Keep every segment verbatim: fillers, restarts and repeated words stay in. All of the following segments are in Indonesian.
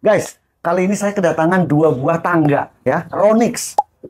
Guys, kali ini saya kedatangan dua buah tangga ya, Ronix.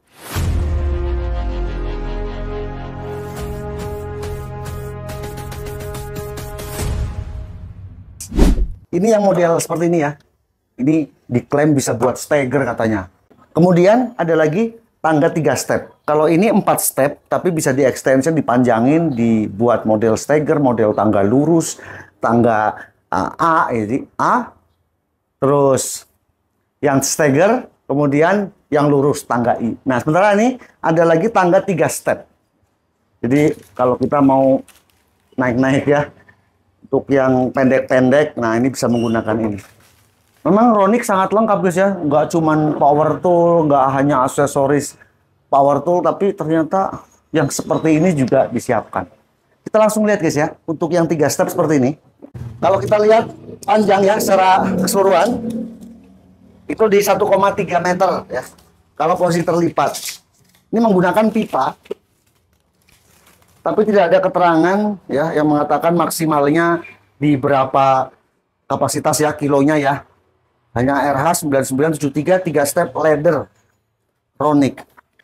Ini yang model seperti ini ya. Ini diklaim bisa buat stagger katanya. Kemudian ada lagi tangga tiga step. Kalau ini empat step, tapi bisa di extension, dipanjangin, dibuat model stagger, model tangga lurus, tangga uh, A, jadi A. Terus yang stagger, kemudian yang lurus tangga I. Nah, sementara ini ada lagi tangga tiga step. Jadi kalau kita mau naik-naik ya, untuk yang pendek-pendek, nah ini bisa menggunakan ini. Memang Ronix sangat lengkap guys ya, nggak cuman power tool, nggak hanya aksesoris power tool, tapi ternyata yang seperti ini juga disiapkan. Kita langsung lihat guys ya, untuk yang tiga step seperti ini. Kalau kita lihat panjang ya secara keseluruhan, itu di satu koma tiga meter ya. Kalau posisi terlipat, ini menggunakan pipa, tapi tidak ada keterangan ya yang mengatakan maksimalnya di berapa kapasitas ya, kilonya ya. Hanya R H sembilan sembilan tujuh tiga tiga step leather Ronix.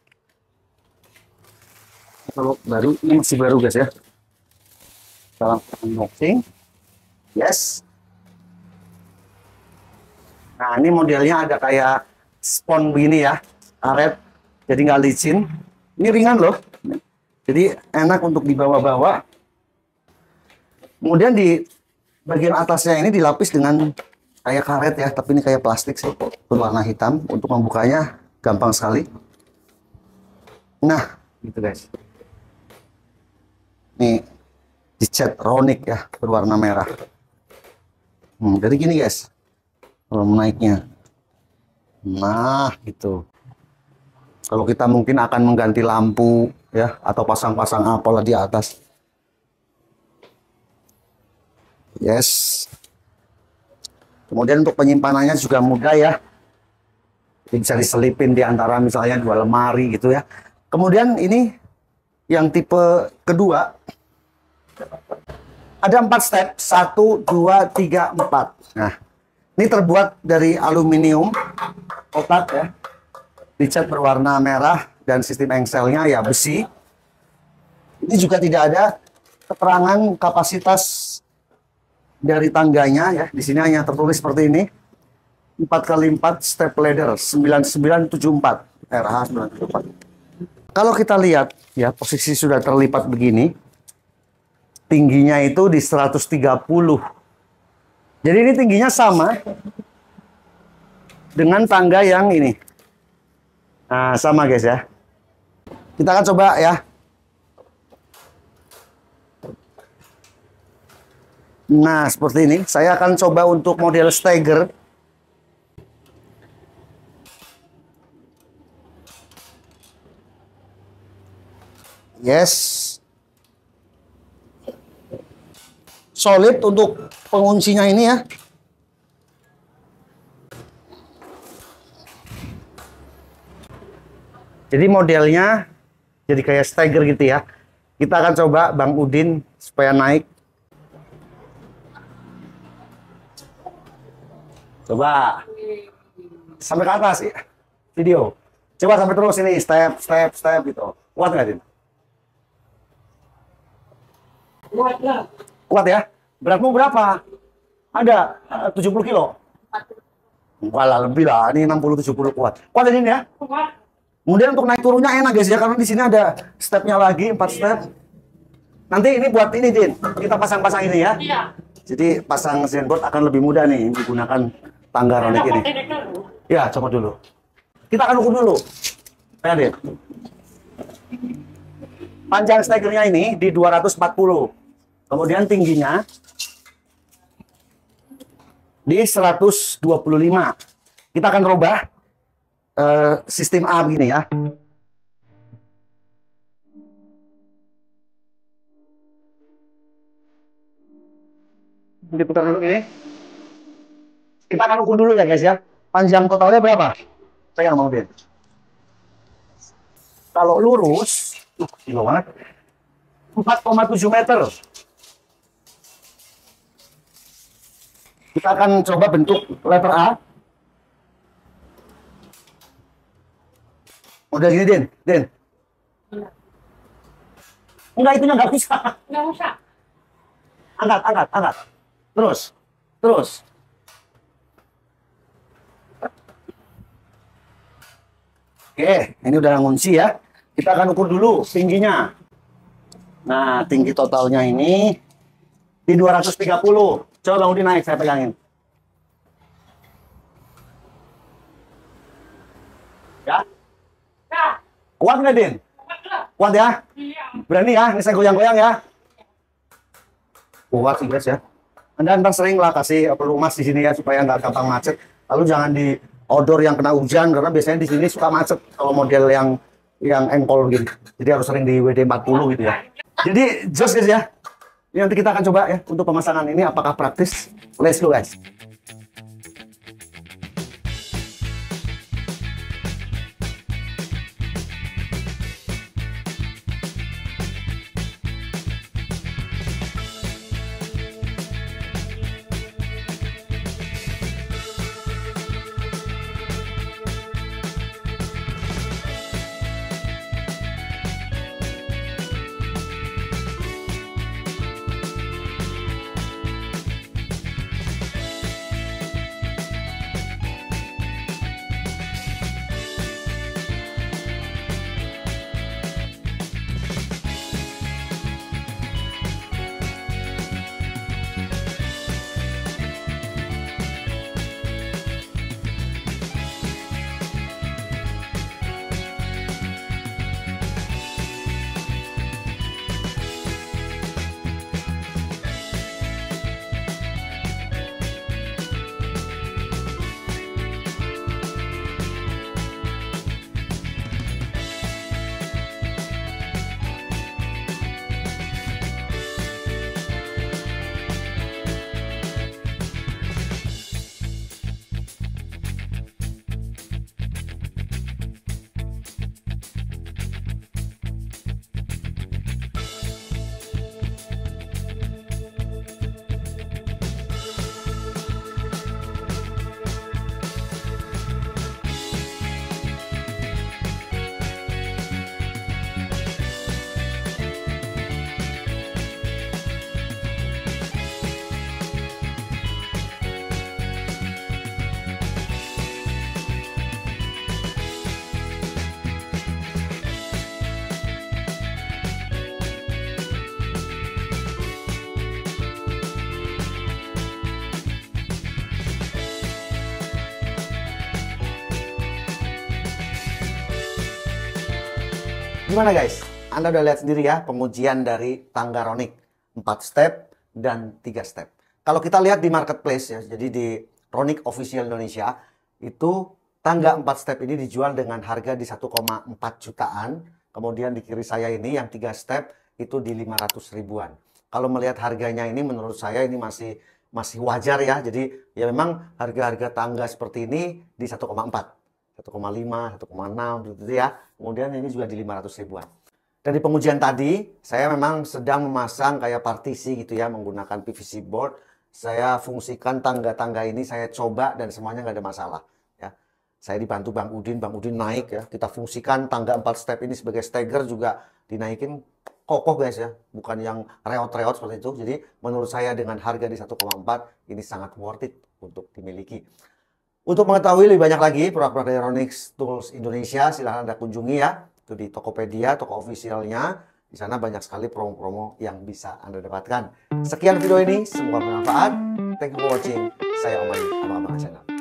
Kalau baru, ini masih baru guys ya. Dalam unboxing. Yes. Nah, ini modelnya ada kayak spons begini ya, karet, jadi nggak licin. Ini ringan loh, jadi enak untuk dibawa-bawa. Kemudian di bagian atasnya ini dilapis dengan kayak karet ya, tapi ini kayak plastik sih, berwarna hitam. Untuk membukanya gampang sekali. Nah, gitu guys. Ini dicat Ronix ya, berwarna merah. Hmm, jadi gini guys, kalau menaiknya. Nah, gitu. Kalau kita mungkin akan mengganti lampu ya, atau pasang-pasang apalah di atas. Yes. Kemudian untuk penyimpanannya juga mudah ya. Bisa diselipin di antara misalnya dua lemari gitu ya. Kemudian ini yang tipe kedua. Ada empat step, satu, dua, tiga, empat. Nah, ini terbuat dari aluminium kotak ya, dicat berwarna merah dan sistem engselnya ya besi. Ini juga tidak ada keterangan kapasitas dari tangganya ya. Di sini hanya tertulis seperti ini, empat kali empat step ladder sembilan sembilan tujuh empat R H sembilan tujuh empat. Kalau kita lihat ya, posisi sudah terlipat begini. Tingginya itu di seratus tiga puluh. Jadi ini tingginya sama dengan tangga yang ini. Nah, sama guys ya. Kita akan coba ya. Nah, seperti ini. Saya akan coba untuk model stagger. Yes. Solid untuk penguncinya ini ya. Jadi modelnya jadi kayak stagger gitu ya. Kita akan coba Bang Udin supaya naik. Coba sampai ke atas ya. Video. Coba sampai terus ini step step step gitu. Kuat nggak Din? Kuat ya. Kuat ya? Beratmu berapa? Ada uh, tujuh puluh kilo? Enggak lah, lebih lah. Ini enam puluh tujuh puluh kuat. Kuat ini ya? Kuat. Kemudian untuk naik turunnya enak guys ya, karena di sini ada stepnya lagi, empat step. Nanti ini buat ini Din, kita pasang-pasang ini ya. Iya. Jadi pasang sandboard akan lebih mudah nih menggunakan tangga Ronix ini. Ya, coba dulu. Kita akan ukur dulu. Ya Din. Panjang staggernya ini di dua ratus empat puluh. Kemudian tingginya di seratus dua puluh lima. Kita akan rubah uh, sistem A begini ya. Diputar dulu ini. Kita akan ukur dulu ya guys ya. Panjang totalnya berapa? Saya mau lihat. Kalau lurus, uh, gila banget. empat koma tujuh meter. Kita akan coba bentuk letter A. Model gini, Den. Den. Enggak, itunya nggak bisa. Nggak usah. Angkat, angkat, angkat. Terus. Terus. Oke, ini udah ngunci ya. Kita akan ukur dulu tingginya. Nah, tinggi totalnya ini di dua ratus tiga puluh. Coba Bang Udin naik, saya pegangin. Ya? Ya. Kuat nggak, Din? Kuat ya? Iya. Berani ya? Ini saya goyang-goyang ya. Kuat sih guys ya. Anda ntar sering lah kasih pelumas di sini ya supaya nggak gampang macet. Lalu jangan di outdoor yang kena hujan karena biasanya di sini suka macet kalau model yang yang engkol gitu. Jadi harus sering di W D empat puluh gitu ya. Jadi just guys ya. Ini nanti kita akan coba ya untuk pemasangan ini apakah praktis. Let's go guys. Gimana guys? Anda udah lihat sendiri ya pengujian dari tangga Ronic empat step dan tiga step. Kalau kita lihat di marketplace ya, jadi di Ronic Official Indonesia itu tangga empat step ini dijual dengan harga di satu koma empat jutaan. Kemudian di kiri saya ini yang tiga step itu di lima ratus ribuan. Kalau melihat harganya ini menurut saya ini masih masih wajar ya. Jadi ya memang harga-harga tangga seperti ini di satu koma empat. satu koma lima, satu koma enam gitu ya. Kemudian ini juga di lima ratus ribuan. Dari pengujian tadi, saya memang sedang memasang kayak partisi gitu ya menggunakan P V C board. Saya fungsikan tangga-tangga ini saya coba dan semuanya nggak ada masalah ya. Saya dibantu Bang Udin, Bang Udin naik ya. Kita fungsikan tangga empat step ini sebagai stagger juga dinaikin kokoh guys ya. Bukan yang reot-reot seperti itu. Jadi menurut saya dengan harga di satu koma empat ini sangat worth it untuk dimiliki. Untuk mengetahui lebih banyak lagi produk-produk dari Ronic Tools Indonesia, silahkan Anda kunjungi ya. Itu di Tokopedia, toko officialnya. Di sana banyak sekali promo-promo yang bisa Anda dapatkan. Sekian video ini, semoga bermanfaat. Thank you for watching. Saya Om Adi, Abang-Abang Channel.